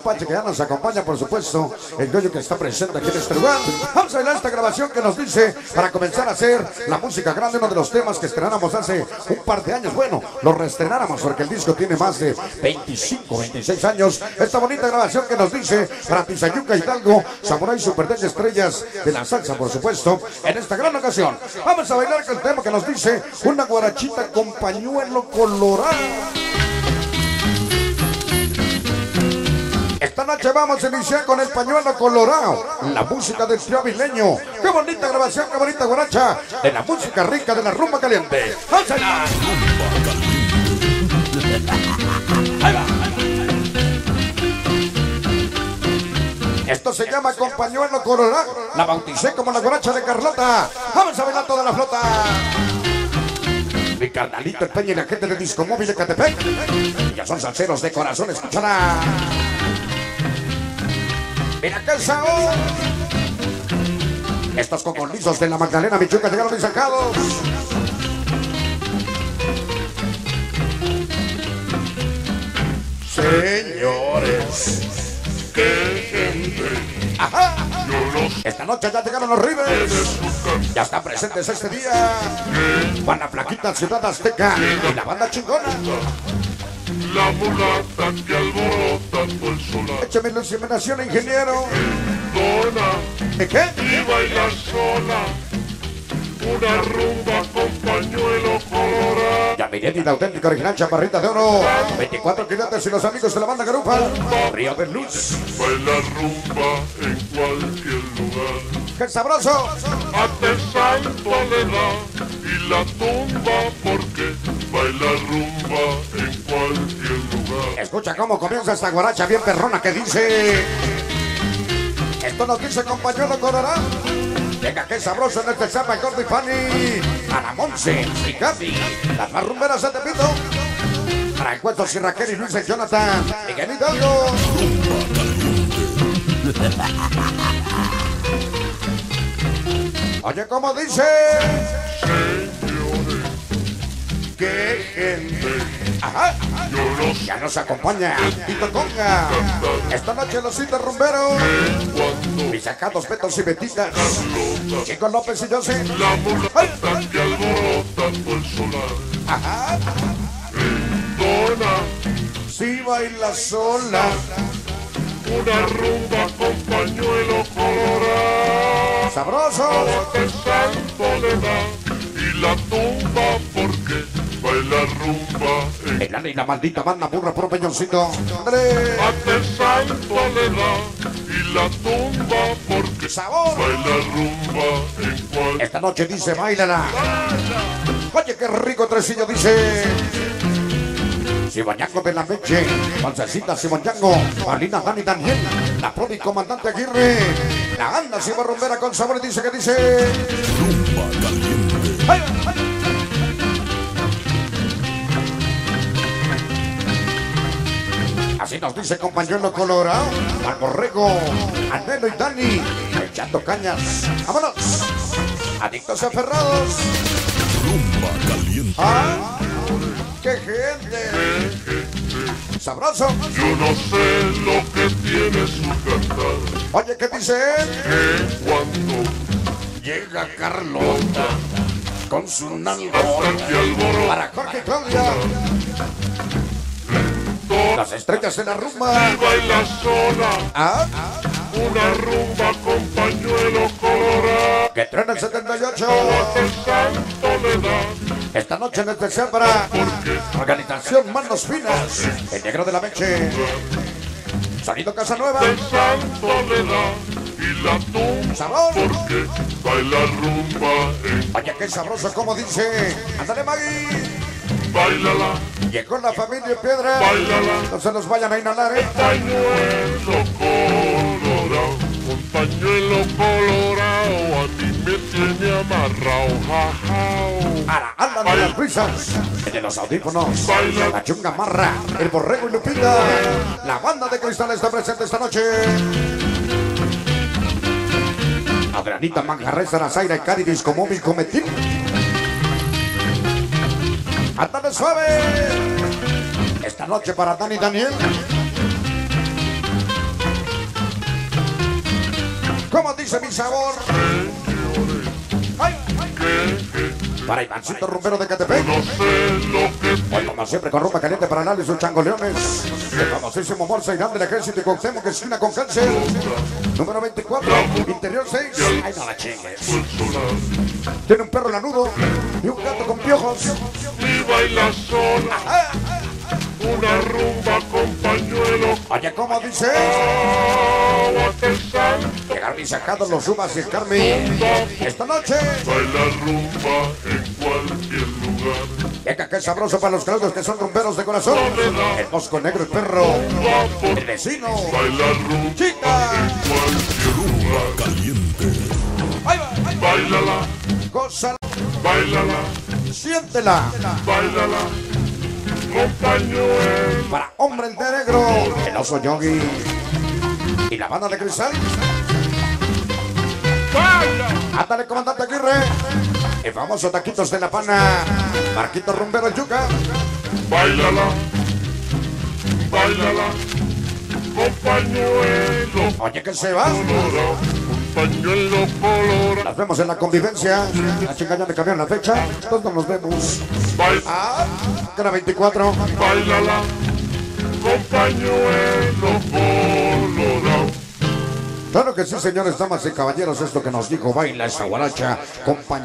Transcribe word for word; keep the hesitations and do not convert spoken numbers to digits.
compadre que ya nos acompaña, por supuesto, el yoyo que está presente aquí en este lugar. Vamos a bailar esta grabación que nos dice para comenzar a hacer la música grande, uno de los temas que estrenáramos hace un par de años. Bueno, lo reestrenáramos porque el disco tiene más de veinticinco, veintiséis años. Esta bonita grabación que nos dice para Tizayuca Hidalgo, Samurai Super diez estrellas de la salsa, por supuesto, en esta gran ocasión. Vamos a bailar con el tema que nos dice una guarachita con pañuelo colorado. Esta noche vamos a iniciar con el pañuelo colorado, la música del trío Avileño. Qué bonita grabación, qué bonita guaracha de la música rica de la rumba caliente. ¡Vamos allá! Ahí va. Esto se llama con pañuelo colorado. La bauticé como la guaracha de Carlota. Vamos a bailar toda la flota. Mi carnalito, el Peña y la gente de Disco Móvil de Catepec. Ya son salseros de corazón, escúchala. Mira que sabor. Estos coconizos de la Magdalena Michuca llegaron bien sacados. Señores, qué gente. Ajá. Esta noche ya llegaron los Rivers. Ya están presentes este día. Van a Flaquita, Ciudad Azteca y la banda chingona. La mulata que alborota todo el solar. Échame la inseminación, ingeniero. Dona ¿De qué? y baila sola. Una rumba con pañuelo colorado. Ya Miriam y la auténtica original Chaparrita de Oro. veinticuatro quilates y los amigos de la banda Garufa. Río de Luz. Baila rumba en cualquier lugar. ¡Qué sabroso! Ate santo le da y la tumba porque baila rumba en cualquier lugar. Escucha cómo comienza esta guaracha bien perrona que dice. Esto nos dice con pañuelo colorado. Venga, qué sabroso en este Zapa, Gordo y Fanny. Ana Monse y Gaby, las más rumberas de Tepito. Para encuentros y Raquel y Luis y Jonathan. Miguel Hidalgo. Oye, ¿cómo dice? Señores, ¡Qué gente! ¡Ajá! yo los Ya nos acompaña Tito Conga. Esta noche los citas rumberos. cuando Mis sacados, Betos y Betitas. Chico López y José. la mulata que alborota todo el solar. Ajá. Dona Si baila sola. una rumba con pañuelo colorado. Sabroso. Ate santo le da y la tumba porque baila rumba en. El ala y la maldita banda burra por peñoncito. ¡André! Ate santo le da y la tumba porque ¡Sabor! baila rumba en cualquier. Esta noche dice, bailala. Oye, qué rico tresillo dice. Simonyango de la Meche, Pancecita Simonyango, Marlina, Dani, Daniel, la Provi, Comandante Aguirre, la Anda Cibarrumbera con sabor dice que dice. Rumba caliente. ¡Ay, ay! Así nos dice compañero colorado, al Borrego, Anelo y Dani, echando cañas. ¡Vámonos! Adictos aferrados. Rumba caliente. ¡Ah! ¡Qué gente! ¡Sabroso! Yo no sé lo que tiene su cantar, Oye, ¿qué dice él? que cuando Llega Carlota con su hasta nalgón que alborota para Jorge y Claudia. Las estrellas de la rumba. baila sola. Ah, Una rumba con pañuelo colorado. que truena el setenta y ocho. Ate santo le da Esta noche en especial para Organización Manos Finas, el negro de la Meche. Sonido Casa Nueva. el santo le da y la tumba Sabor. porque baila rumba en. Oye, qué sabroso como dice. Ándale, Maggie. Bailala, Llegó la familia en Piedra. bailala. No se nos vayan a inhalar, ¿eh? Pañuelo colorado, con pañuelo colorado a mí me tiene amarrado, jajao. Ahora andan de las prisas, el de los audífonos, la chunga marra, el borrego y Lupita. La banda de Cristal está presente esta noche. Adrianita Manjarres, Arazaira y Cari Disco Móvil Cometín. ¡Ándale suave! Esta noche para Dani Daniel. Como dice mi sabor. Ay, para Ivancito Rumbero de Catepec. No sé lo que Hoy como siempre con rumba caliente para Lali y sus changoleones. El famosísimo Morsa Irán del Ejército y Cuauhtémoc que esquina con cáncer. Número veinticuatro, interior seis. Ay, no la chingues. Tiene un perro lanudo y un gato con piojos. y baila sola. Una rumba con pañuelo. Oye, ¿cómo dice? Aguante el santo. Llegaron y sacados los Sumas y el Carmen. Esta noche. Baila rumba en cualquier lugar. Venga, qué sabroso para los claudios que son rumberos de corazón. El Mosco Negro, el perro. El vecino. Baila rumba Chica. en cualquier Rumba lugar. caliente. Ahí va, ahí va. Bailala, Gózala, bailala, siéntela. bailala. Con pañuelo. Para Hombre el de Negro, el Oso Yogi. Y la banda de Cristal. Baila. Ándale, comandante Aguirre. El famoso Taquitos de la Pana. Marquito Rumbero, el Yuca. Bailala, bailala, con pañuelo Oye, que se va. colorado, pañuelo colorado. Las vemos en la convivencia. La chica ya me cambiaron la fecha. Entonces nos vemos. Baila, Ah, que era veinticuatro. bailala, con pañuelo colorado. Claro que sí, señores, damas y caballeros. Esto que nos dijo, baila esa guaracha, compañero.